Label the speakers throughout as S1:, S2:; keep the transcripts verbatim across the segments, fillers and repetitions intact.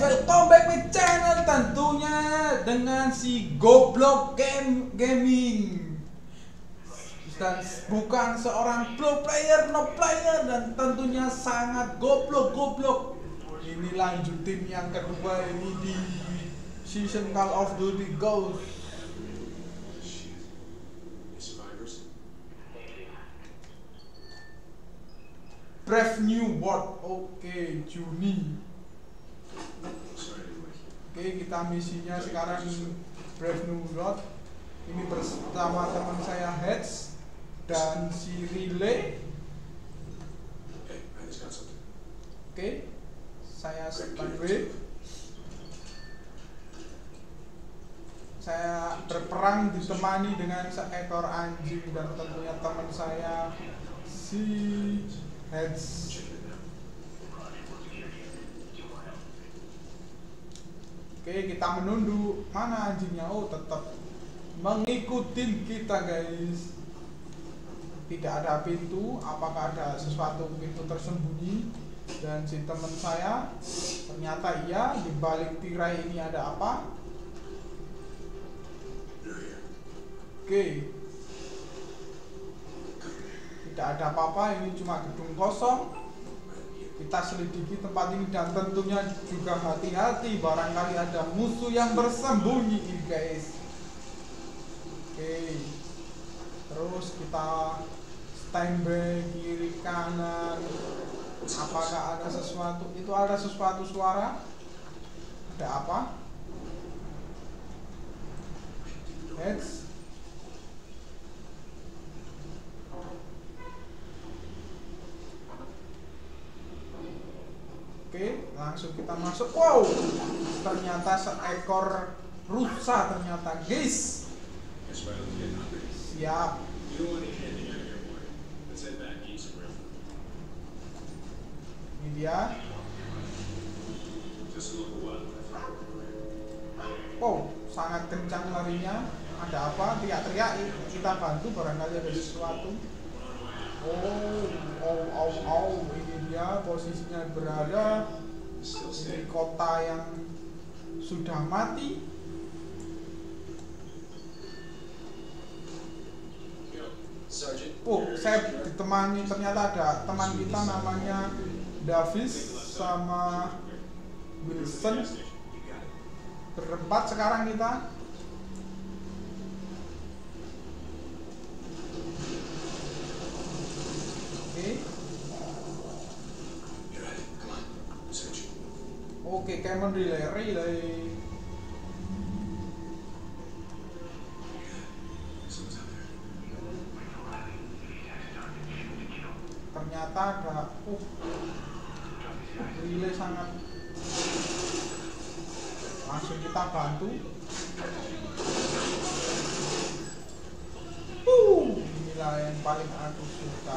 S1: welcome back my channel, tentunya dengan si Goblok Game Gaming. Dan bukan seorang pro player, no player, dan tentunya sangat goblok-goblok. Ini lanjutin yang kedua ini di season Call of Duty Ghost. Brave New World, oke, Juni. Oke, kita misinya sekarang Brave New World. Ini bersama teman saya Heads dan si Relay. Oke, saya standby. Saya berperang ditemani dengan seekor anjing dan tentunya teman saya si Heads. Oke, kita menunduk. Mana anjingnya? Oh, tetap mengikuti kita, guys. Tidak ada pintu. Apakah ada sesuatu pintu tersembunyi? Dan si teman saya ternyata iya. Di balik tirai ini ada apa? Oke, tidak ada apa-apa. Ini cuma gedung kosong. Kita selidiki tempat ini dan tentunya juga hati-hati, barangkali ada musuh yang bersembunyi, guys. Oke, terus kita standby kiri kanan. Apakah ada sesuatu? Itu ada sesuatu suara? Ada apa? Heads. Oke, langsung kita masuk. Wow, ternyata seekor rusa ternyata, guys. Siap. Ini dia. Wow, sangat kencang larinya. Ada apa? Teriak-teriak. Kita bantu, barangkali ada sesuatu. Oh, oh, oh, oh, ini dia posisinya berada di kota yang sudah mati. Oh, saya ditemani, ternyata ada teman kita namanya Davis sama Wilson. Berempat sekarang kita. Oke, Cameron relay, relay. Ternyata ada, uh, relay sangat. Langsung kita bantu. Uh, inilah yang paling aku suka.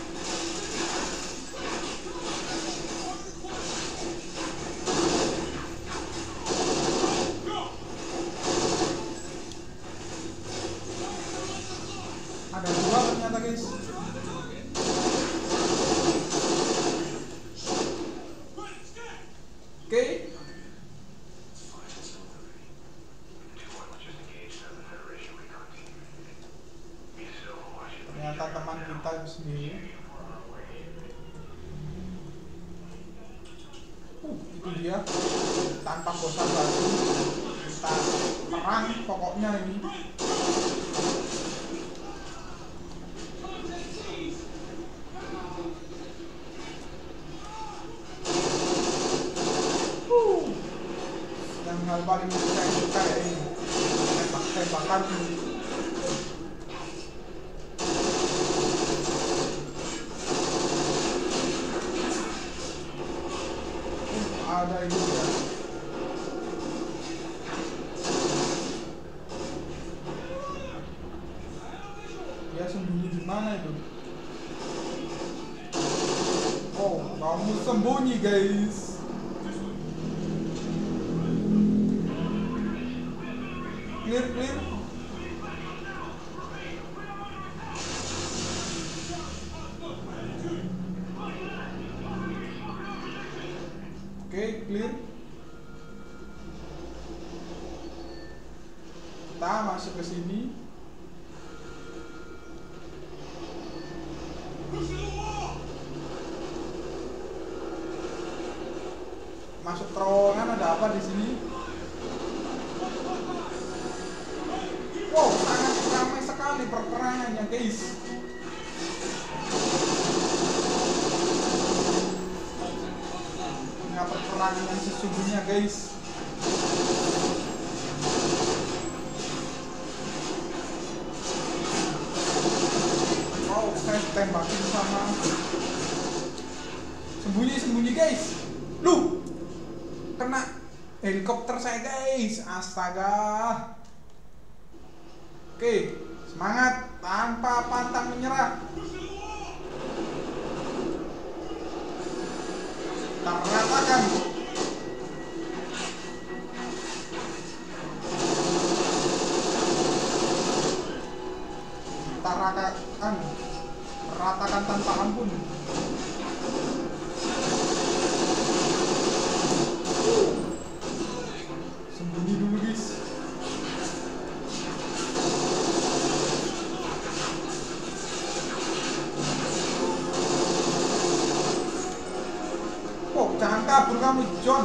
S1: Ada dua ternyata, guys. Oke. Ternyata teman kita sendiri. Uh, itu dia. Tanpa bosan-bosan kita perang pokoknya ini. Hal paling saya suka ya ini tembak-tembakan ini. Uh, ada ini ya. Dia sembunyi di mana itu? Oh, kamu sembunyi, guys. Clear, clear. Oke, clear. kita masuk ke sini. Masuk terowongan, ada apa di sini? Wow, sangat ramai sekali perperangannya, guys. Ini perperangan yang sesungguhnya, guys. Wow, saya tembakin sama. Sembunyi-sembunyi, guys. Lu kena helikopter saya, guys. Astaga. Oke, semangat tanpa pantang menyerah. Kita ratakan. Kita ratakan, ratakan tanpa ampun. Sembunyi dulu, guys. Oh, jangan kabur kamu, John.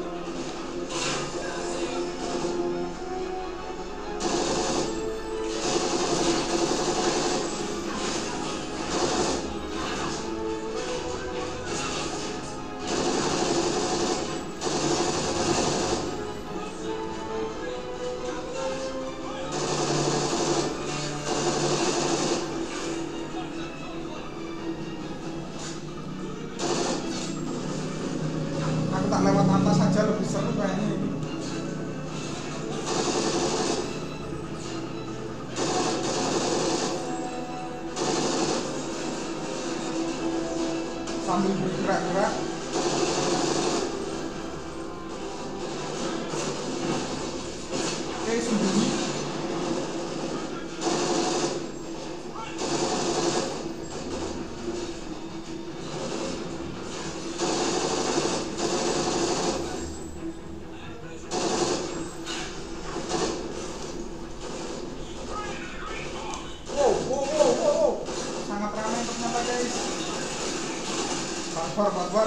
S1: Tak lewat atas saja lebih seru kayaknya ini. Sambil bergerak-gerak. Oke, sembunyi. Barbar, barbar.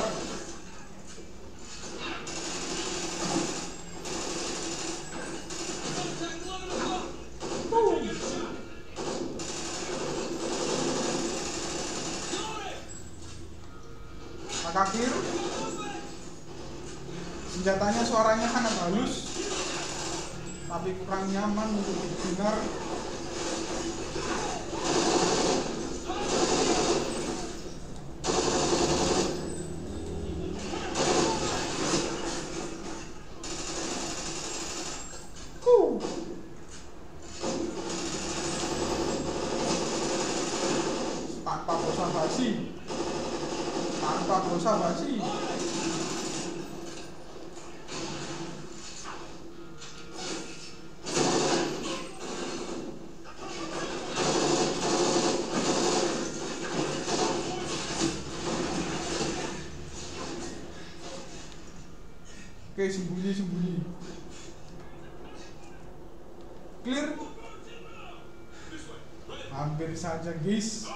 S1: Maka kiri. Senjatanya suaranya sangat halus, tapi kurang nyaman untuk didengar. Tanpa basa-basi, tanpa basa-basi. Oke, sembunyi-sembunyi. Clear. Hampir saja, guys.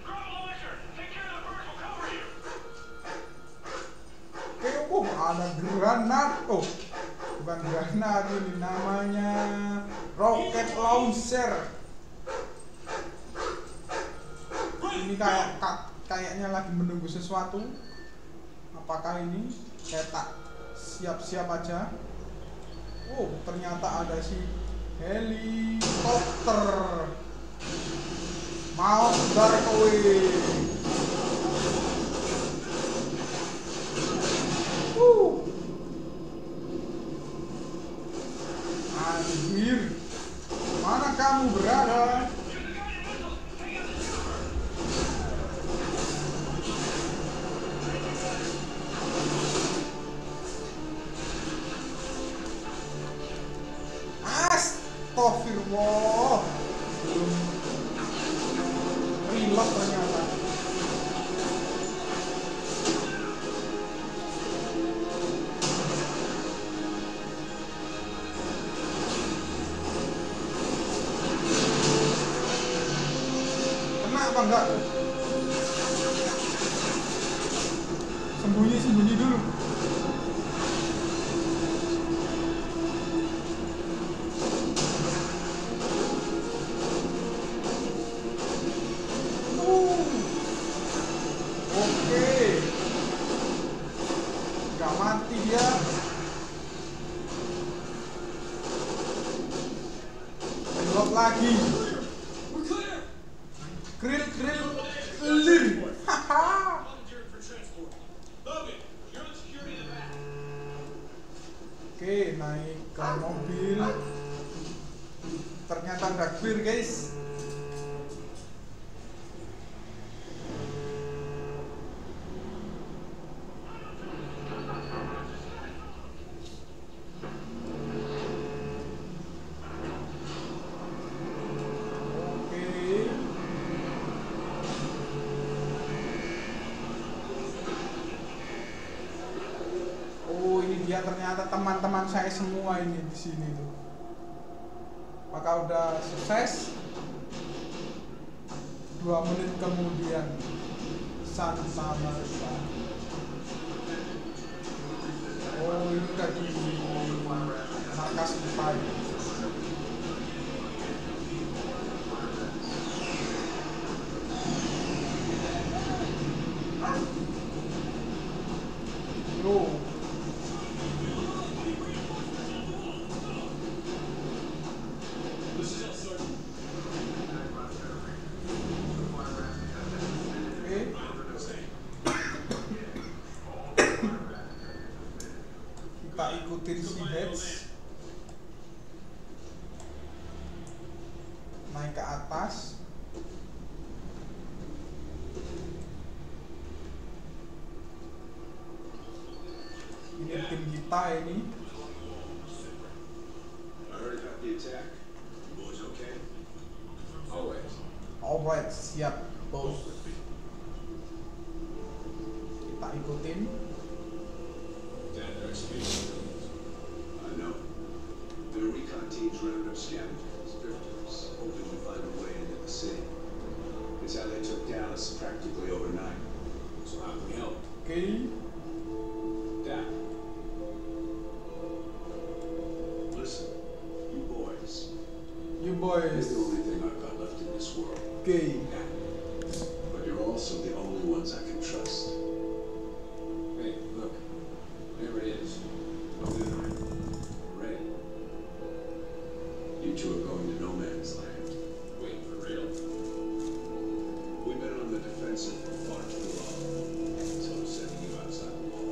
S1: Oke, oh, ada granat. Oh, bukan granat, ini namanya rocket launcher. Ini kayak kayaknya lagi menunggu sesuatu. Apakah ini? Cetak. Siap-siap aja. Oh, ternyata ada si helikopter. Mau Darkwing. Uh. Anjir. Mana kamu berada? Astagfirullah. Belum reload ternyata. enggak? Sembunyi, sembunyi dulu. Uh. Oke. Gak mati dia. Reload lagi. Krill, krill, clear. Haha. Oke, naik ke mobil. Ternyata udah clear, guys. Ya ternyata teman-teman saya semua ini di sini tuh. Maka udah sukses. Dua menit kemudian Santa Marta. Oh ini udah di markas empat. Bro. Kita ikutin si Hedge naik ke atas. Ini tim kita ini. Alright, siap bos. Kita ikutin.
S2: I know. The recon teams round up scavengers, drifters, hoping to find a way into the city. It's how they took Dallas practically overnight. So how can we help?
S1: Okay.
S2: Dak. Listen, you boys.
S1: You
S2: You're
S1: boys.
S2: the only thing I've got left in this world.
S1: Okay.
S2: But you're also the only ones I can trust. Hey, look. There it is. Red. You two are going to no man's land. Wait, for real? We've been on the defensive for far too long. So I'm sending you outside the wall.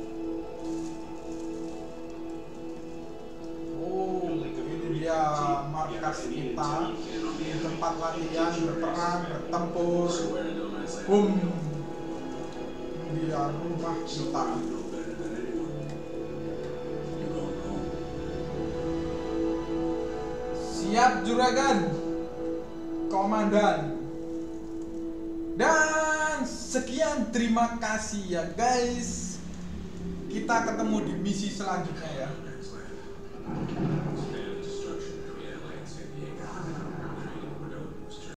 S1: Oh, ini dia markas kita. Di tempat latihan, berperang, bertempur. Boom. Ini dia rumah kita. Siap juragan, komandan. Dan sekian, terima kasih ya guys. Kita ketemu di misi selanjutnya ya.